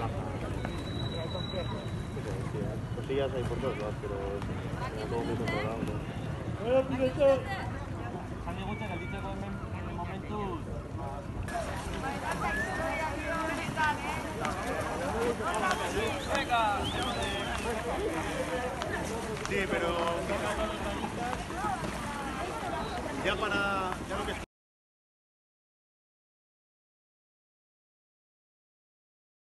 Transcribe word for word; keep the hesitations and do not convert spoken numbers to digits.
Cosillas hay por todos lados, pero todo muy controlado. Bueno, director. Sale gutxi gelditzeko hemen momentuz. Sí, pero ya para ya lo que